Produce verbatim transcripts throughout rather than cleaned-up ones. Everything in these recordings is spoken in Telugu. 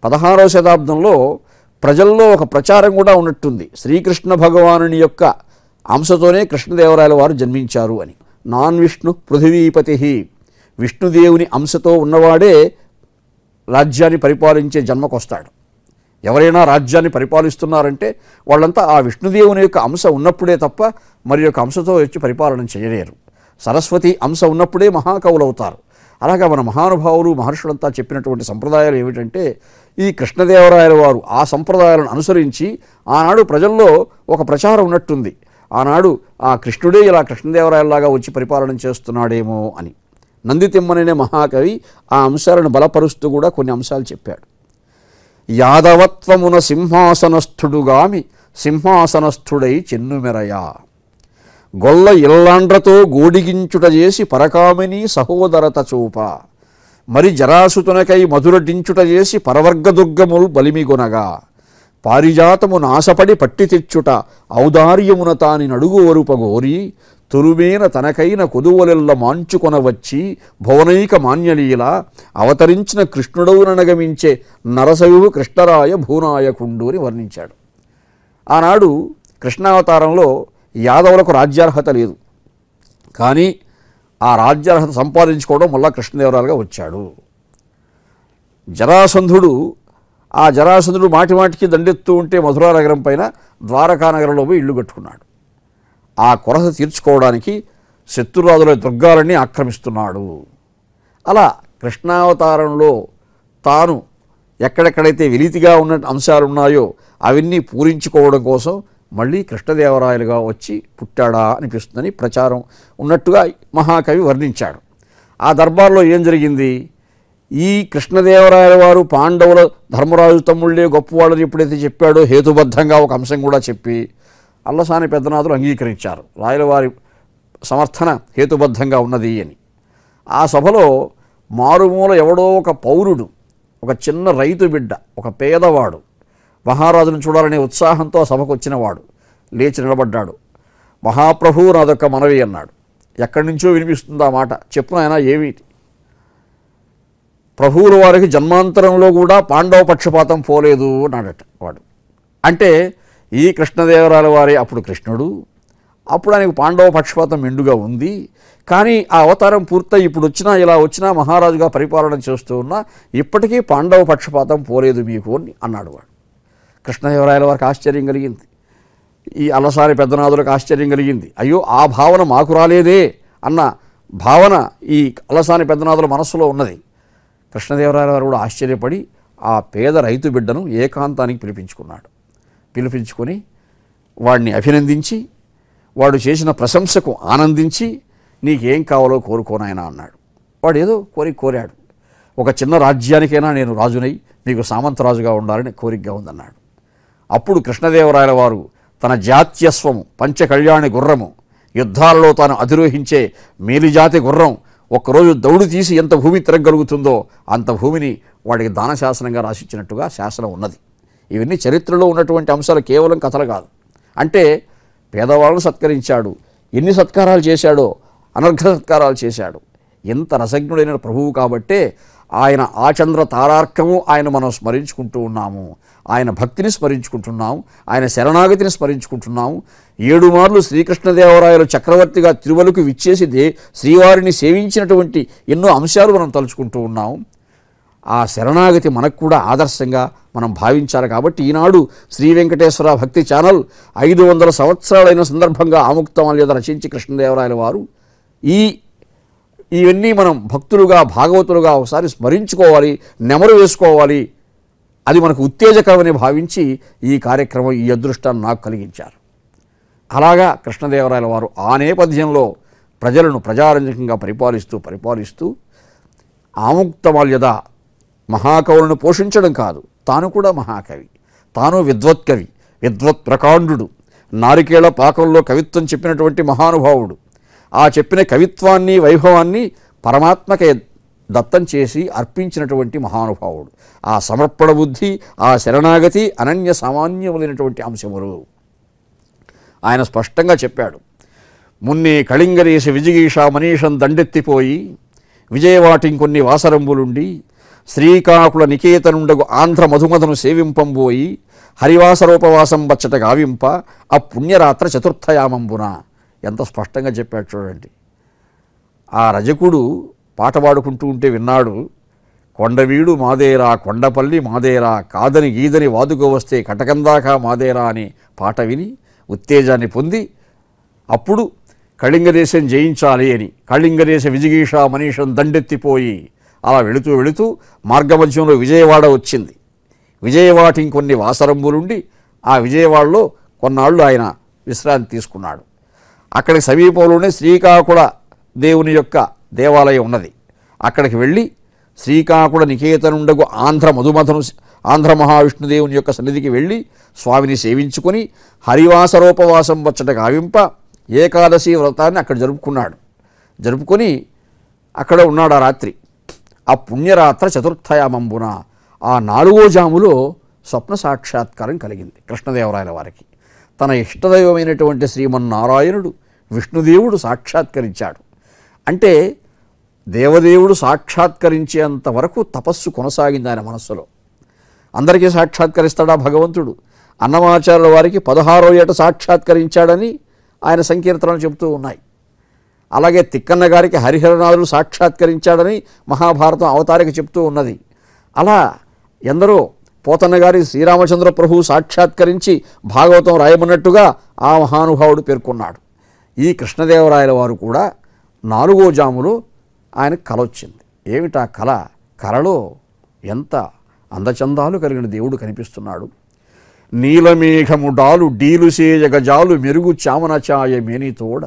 పదహారవ శతాబ్దంలో ప్రజల్లో ఒక ప్రచారం కూడా ఉన్నట్టుంది, శ్రీకృష్ణ భగవానుని యొక్క అంశతోనే కృష్ణదేవరాయల వారు జన్మించారు అని. నాన్ విష్ణు పృథివీపతి, విష్ణుదేవుని అంశతో ఉన్నవాడే రాజ్యాన్ని పరిపాలించే జన్మకొస్తాడు. ఎవరైనా రాజ్యాన్ని పరిపాలిస్తున్నారంటే వాళ్ళంతా ఆ విష్ణుదేవుని యొక్క అంశ ఉన్నప్పుడే తప్ప మరి యొక్క అంశతో వచ్చి పరిపాలన చేయలేరు. సరస్వతి అంశ ఉన్నప్పుడే మహాకవులు అవుతారు. అలాగా మన మహానుభావులు మహర్షులంతా చెప్పినటువంటి సంప్రదాయాలు ఏమిటంటే, ఈ కృష్ణదేవరాయల వారు ఆ సంప్రదాయాలను అనుసరించి ఆనాడు ప్రజల్లో ఒక ప్రచారం ఉన్నట్టుంది, ఆనాడు ఆ కృష్ణుడే ఇలా కృష్ణదేవరాయలాగా వచ్చి పరిపాలన చేస్తున్నాడేమో అని. నందితిమ్మననే మహాకవి ఆ అంశాలను బలపరుస్తూ కూడా కొన్ని అంశాలు చెప్పాడు. యాదవత్వమున సింహాసనస్థుడుగామి సింహాసనస్థుడై చెన్నుమెరయా, గొల్ల ఇల్లాండ్రతో గోడిగించుట చేసి పరకామిని సహోదరత చూప, మరి జరాసుతునకై మధురడించుట చేసి పరవర్గదుర్గముల్ బలిమిగొనగా, పారిజాతము నాశపడి పట్టి తెచ్చుట ఔదార్యమున తాని నడుగు వరుపగోరి, తురుమేన తనకైన కొదువలెల్ల మాంచుకొనవచ్చి భువనైక మాన్యలీల, అవతరించిన కృష్ణుడవుననగమించే నరసయువు కృష్ణరాయ భూనాయకుండు అని వర్ణించాడు. ఆనాడు కృష్ణావతారంలో యాదవులకు రాజ్యార్హత లేదు, కానీ ఆ రాజ్యార్హత సంపాదించుకోవడం మళ్ళా కృష్ణదేవరాయలుగా వచ్చాడు. జరాసంధుడు ఆ జరాసంధుడు మాటి మాటికి దండెత్తూ ఉంటే మధురా నగరం పైన ద్వారకా నగరంలో పోయి ఇల్లు కట్టుకున్నాడు. ఆ కొరత తీర్చుకోవడానికి శత్రురాజుల దుర్గాలన్నీ ఆక్రమిస్తున్నాడు. అలా కృష్ణావతారంలో తాను ఎక్కడెక్కడైతే విలీతిగా ఉన్న అంశాలు ఉన్నాయో అవన్నీ పూరించుకోవడం కోసం మళ్ళీ కృష్ణదేవరాయలుగా వచ్చి పుట్టాడా అనిపిస్తుందని ప్రచారం ఉన్నట్టుగా మహాకవి వర్ణించాడు. ఆ దర్బార్లో ఏం జరిగింది, ఈ కృష్ణదేవరాయల వారు పాండవుల ధర్మరాజు తమ్ముళ్ళే గొప్పవాళ్ళని ఎప్పుడైతే చెప్పాడో హేతుబద్ధంగా ఒక అంశం కూడా చెప్పి అల్లసాని పెద్దనాథులు అంగీకరించారు, రాయలవారి సమర్థన హేతుబద్ధంగా ఉన్నది అని. ఆ సభలో మారుమూల ఎవడో ఒక పౌరుడు, ఒక చిన్న రైతు బిడ్డ, ఒక పేదవాడు మహారాజును చూడాలనే ఉత్సాహంతో ఆ సభకు వచ్చినవాడు లేచి నిలబడ్డాడు. మహాప్రభువు నాదొక్క మనవి అన్నాడు. ఎక్కడి నుంచో వినిపిస్తుంది ఆ మాట, చెప్పు ఆయన ఏమిటి? ప్రభువుల వారికి జన్మాంతరంలో కూడా పాండవ పక్షపాతం పోలేదు అన్నాడట వాడు. అంటే ఈ కృష్ణదేవరాయల వారే అప్పుడు కృష్ణుడు, అప్పుడు ఆయనకు పాండవ పక్షపాతం మెండుగా ఉంది, కానీ ఆ అవతారం పూర్తయి ఇప్పుడు వచ్చినా ఇలా వచ్చినా మహారాజుగా పరిపాలన చేస్తూ ఉన్నా ఇప్పటికీ పాండవ పక్షపాతం పోలేదు మీకు అని అన్నాడు వాడు. కృష్ణదేవరాయల వారికి ఆశ్చర్యం కలిగింది, ఈ అలసారి పెద్దనాథులకు ఆశ్చర్యం కలిగింది. అయ్యో ఆ భావన మాకు రాలేదే అన్న భావన ఈ అలసాని పెద్దనాథుల మనస్సులో ఉన్నది. కృష్ణదేవరాయల వారు కూడా ఆశ్చర్యపడి ఆ పేద రైతు బిడ్డను ఏకాంతానికి పిలిపించుకున్నాడు. పిలిపించుకొని వాడిని అభినందించి వాడు చేసిన ప్రశంసకు ఆనందించి నీకేం కావాలో కోరుకోనాయనా అన్నాడు. వాడు ఏదో కోరిక కోరాడు, ఒక చిన్న రాజ్యానికైనా నేను రాజునై మీకు సామంతరాజుగా ఉండాలని కోరికగా ఉందన్నాడు. అప్పుడు కృష్ణదేవరాయల వారు తన జాత్యస్వము పంచకళ్యాణి గుర్రము, యుద్ధాలలో తాను అధిరోహించే మేలిజాతి గుర్రం ఒక్కరోజు దౌడు తీసి ఎంత భూమి తిరగలుగుతుందో అంత భూమిని వాడికి దానశాసనంగా రాసిచ్చినట్టుగా శాసనం ఉన్నది. ఇవన్నీ చరిత్రలో ఉన్నటువంటి అంశాలు, కేవలం కథలు కాదు. అంటే పేదవాళ్ళను సత్కరించాడు, ఎన్ని సత్కారాలు చేశాడో, అనర్ఘ సత్కారాలు చేశాడు. ఎంత రసజ్ఞుడైన ప్రభువు కాబట్టే ఆయన ఆచంద్ర తారార్కము ఆయన మనం స్మరించుకుంటూ ఉన్నాము, ఆయన భక్తిని స్మరించుకుంటున్నాము, ఆయన శరణాగతిని స్మరించుకుంటున్నాము. ఏడు మార్లు శ్రీకృష్ణదేవరాయలు చక్రవర్తిగా తిరుమలకు విచ్చేసి దే శ్రీవారిని సేవించినటువంటి ఎన్నో అంశాలు మనం తలుచుకుంటూ ఉన్నాము. ఆ శరణాగతి మనకు కూడా ఆదర్శంగా మనం భావించాలి. కాబట్టి ఈనాడు శ్రీ వెంకటేశ్వర భక్తి ఛానల్ ఐదు వందల సంవత్సరాలైన సందర్భంగా ఆముక్తమాల్యద రచించి కృష్ణదేవరాయల వారు ఈ ఇవన్నీ మనం భక్తులుగా భాగవతులుగా ఒకసారి స్మరించుకోవాలి, నెమరు వేసుకోవాలి. అది మనకు ఉత్తేజకరమని భావించి ఈ కార్యక్రమం, ఈ అదృష్టాన్ని నాకు కలిగించారు. అలాగా కృష్ణదేవరాయల వారు ఆ నేపథ్యంలో ప్రజలను ప్రజారంజకంగా పరిపాలిస్తూ పరిపాలిస్తూ ఆముక్తమాల్యద మహాకవులను పోషించడం కాదు, తాను కూడా మహాకవి, తాను విద్వత్కవి, విద్వత్ ప్రకాండుడు, నారికేళ పాకంలో కవిత్వం చెప్పినటువంటి మహానుభావుడు. ఆ చెప్పిన కవిత్వాన్ని వైభవాన్ని పరమాత్మకే దత్తం చేసి అర్పించినటువంటి మహానుభావుడు. ఆ సమర్పణ బుద్ధి, ఆ శరణాగతి అనన్య సామాన్యములైనటువంటి అంశములు. ఆయన స్పష్టంగా చెప్పాడు, మున్నే కళింగరేసి విజిగీష మనీషం దండెత్తిపోయి విజయవాటింకొన్ని వాసరంబులుండి శ్రీకాకుళ నికేతనుండగు ఆంధ్ర మధుమధను సేవింపంబోయి హరివాసరూపవాసం బచ్చట గావింప ఆ పుణ్యరాత్ర చతుర్థయామంబున. ఎంత స్పష్టంగా చెప్పాడు చూడండి. ఆ రజకుడు పాట పాడుకుంటూ ఉంటే విన్నాడు. కొండవీడు మాదేరా, కొండపల్లి మాదేరా, కాదని గీదని వాదుకు వస్తే కటకందాకా మాదేరా అని పాట విని ఉత్తేజాన్ని పొంది అప్పుడు కళింగదేశం జయించాలి అని కళింగదేశ విజిగీష మనీషం దండెత్తిపోయి అలా వెళుతూ వెళుతూ మార్గమధ్యంలో విజయవాడ వచ్చింది. విజయవాడ ఇంకొన్ని వాసరంబులుండి ఆ విజయవాడలో కొన్నాళ్ళు ఆయన విశ్రాంతి తీసుకున్నాడు. అక్కడికి సమీపంలోనే శ్రీకాకుళ దేవుని యొక్క దేవాలయం ఉన్నది. అక్కడికి వెళ్ళి శ్రీకాకుళ నికేతనుండగు ఆంధ్ర మధుమధను ఆంధ్ర మహావిష్ణుదేవుని యొక్క సన్నిధికి వెళ్ళి స్వామిని సేవించుకొని హరివాసరోపవాసం వచ్చట గావింప ఏకాదశి వ్రతాన్ని అక్కడ జరుపుకున్నాడు. జరుపుకొని అక్కడ ఉన్నాడు ఆ రాత్రి. ఆ పుణ్యరాత్ర చతుర్థయామంబున ఆ నాలుగో జాములో స్వప్న సాక్షాత్కారం కలిగింది కృష్ణదేవరాయల వారికి. తన ఇష్టదైవమైనటువంటి శ్రీమన్నారాయణుడు విష్ణుదేవుడు సాక్షాత్కరించాడు. అంటే దేవదేవుడు సాక్షాత్కరించేంత వరకు తపస్సు కొనసాగింది ఆయన మనస్సులో. అందరికీ సాక్షాత్కరిస్తాడా భగవంతుడు? అన్నమాచార్యుల వారికి పదహారో ఏట సాక్షాత్కరించాడని ఆయన సంకీర్తనలు చెబుతూ ఉన్నాయి. అలాగే తిక్కన్న గారికి హరిహరనాథుడు సాక్షాత్కరించాడని మహాభారతం అవతారిక చెప్తూ ఉన్నది. అలా ఎందరో పోతన్న గారి శ్రీరామచంద్ర ప్రభు సాక్షాత్కరించి భాగవతం రాయమన్నట్టుగా ఆ మహానుభావుడు పేర్కొన్నాడు. ఈ కృష్ణదేవరాయల వారు కూడా నాలుగో జాములో ఆయనకు కల వచ్చింది. ఏమిటా కల? కలలో ఎంత అందచందాలు కలిగిన దేవుడు కనిపిస్తున్నాడు. నీలమేఘము డాలు డీలుసేయగజాలు మెరుగు చామనచాయ మేనితోడ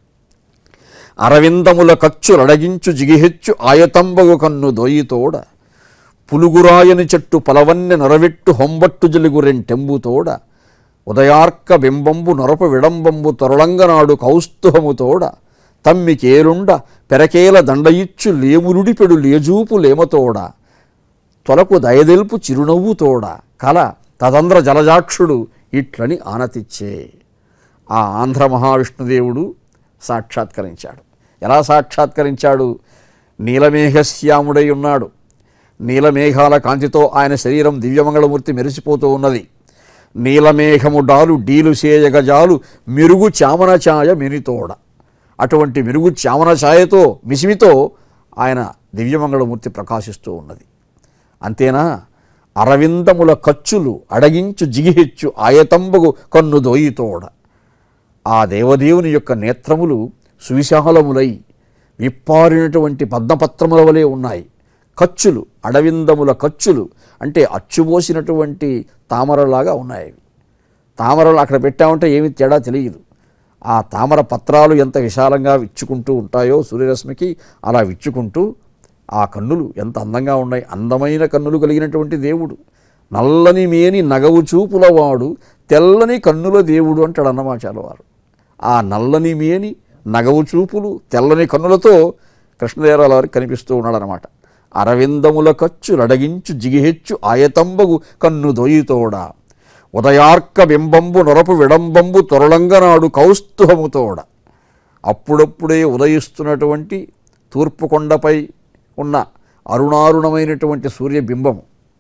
అరవిందముల కచ్చులడగించు జిగిహెచ్చు ఆయతంబగు కన్ను దొయ్యితోడ పులుగురాయని చెట్టు పలవన్నె నొరవెట్టు హొంబట్టు జలుగు రెంటెంబుతోడ ఉదయార్క బింబంబు నొరప విడంబంబు తొరళంగనాడు కౌస్తుహముతోడ తమ్మికేరుండ పెరకేల దండయిచ్చు లేమురుడిపెడు లేజూపు లేమతోడ తొలకు దయదెల్పు చిరునవ్వుతోడ కల తదంధ్ర జలజాక్షుడు ఇట్లని ఆనతిచ్చే. ఆ ఆంధ్ర మహావిష్ణుదేవుడు సాక్షాత్కరించాడు. ఎలా సాక్షాత్కరించాడు? నీలమేఘశ్యాముడై ఉన్నాడు. నీలమేఘాల కాంతితో ఆయన శరీరం దివ్యమంగళమూర్తి మెరిసిపోతూ ఉన్నది. నీలమేఘము డాలు డీలు సేయగజాలు మెరుగు చామనఛాయ మెనితోడ. అటువంటి మెరుగు చామన ఛాయతో మిసిమితో ఆయన దివ్యమంగళమూర్తి ప్రకాశిస్తూ ఉన్నది. అంతేనా? అరవిందముల ఖర్చులు అడగించు జిగిహెచ్చు ఆయతంబగు కన్ను దోయితోడ. ఆ దేవదేవుని యొక్క నేత్రములు సువిశాలములై విప్పారినటువంటి పద్మపత్రముల వలె ఉన్నాయి. ఖర్చులు అడవిందముల ఖర్చులు అంటే అచ్చుబోసినటువంటి తామరలాగా ఉన్నాయి. తామరలు అక్కడ పెట్టామంటే ఏమి తేడా తెలియదు. ఆ తామర పత్రాలు ఎంత విశాలంగా విచ్చుకుంటూ ఉంటాయో సూర్యరశ్మికి అలా విచ్చుకుంటూ ఆ కన్నులు ఎంత అందంగా ఉన్నాయి. అందమైన కన్నులు కలిగినటువంటి దేవుడు. నల్లని మేని నగవు చూపులవాడు తెల్లని కన్నుల దేవుడు అంటాడు అన్నమాచార్యుల వారు. ఆ నల్లని మేని నగవు చూపులు తెల్లని కన్నులతో కృష్ణదేవరాయల వారికి కనిపిస్తూ ఉన్నాడు అన్నమాట. అరవిందముల ఖర్చు లడగించు జిగిహెచ్చు ఆయతంబగు కన్ను దొయ్యితోడ ఉదయార్క బింబంబు నొరపు విడంబంబు తొరళంగనాడు కౌస్తుహముతోడ. అప్పుడప్పుడే ఉదయిస్తున్నటువంటి తూర్పు కొండపై ఉన్న అరుణారుణమైనటువంటి సూర్యబింబము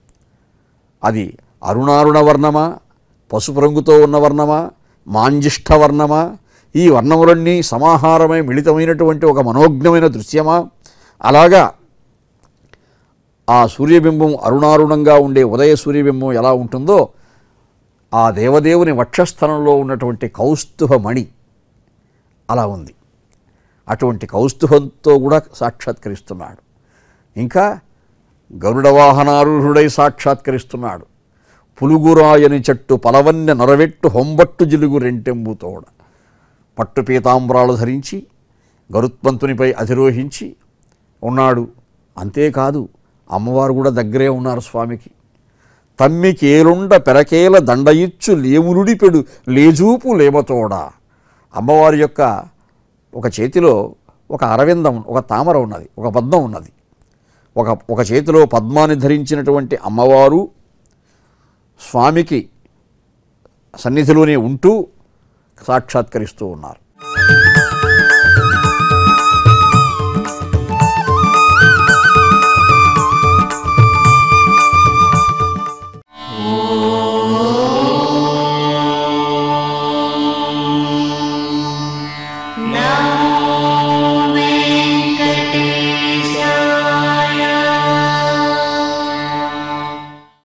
అది అరుణారుణ వర్ణమా, పసుపు రంగుతో ఉన్న వర్ణమా, మాంజిష్ఠ వర్ణమా, ఈ వర్ణములన్నీ సమాహారమై మిళితమైనటువంటి ఒక మనోజ్ఞమైన దృశ్యమా? అలాగా ఆ సూర్యబింబం అరుణారుణంగా ఉండే ఉదయ సూర్యబింబం ఎలా ఉంటుందో ఆ దేవదేవుని వక్షస్థలంలో ఉన్నటువంటి కౌస్తుభమణి అలా ఉంది. అటువంటి కౌస్తుభంతో కూడా సాక్షాత్కరిస్తున్నాడు. ఇంకా గరుడ వాహనారూఢుడై సాక్షాత్కరిస్తున్నాడు. పులుగురాయని చెట్టు పలవన్నె నొరవెట్టు హొంబట్టు జిలుగు రెంటెంబుతోడ. పట్టు పీతాంబరాలు ధరించి గరుత్మంతునిపై అధిరోహించి ఉన్నాడు. అంతేకాదు అమ్మవారు కూడా దగ్గరే ఉన్నారు స్వామికి. తమ్మికేలుండ పెరకేల దండయిచ్చు లేమురుడిపెడు లేజూపు లేమతోడ. అమ్మవారి యొక్క ఒక చేతిలో ఒక అరవిందం, ఒక తామర ఉన్నది, ఒక పద్మం ఉన్నది. ఒక ఒక చేతిలో పద్మాన్ని ధరించినటువంటి అమ్మవారు స్వామికి సన్నిధిలోనే ఉంటూ సాక్షాత్కరిస్తూ ఉన్నారు.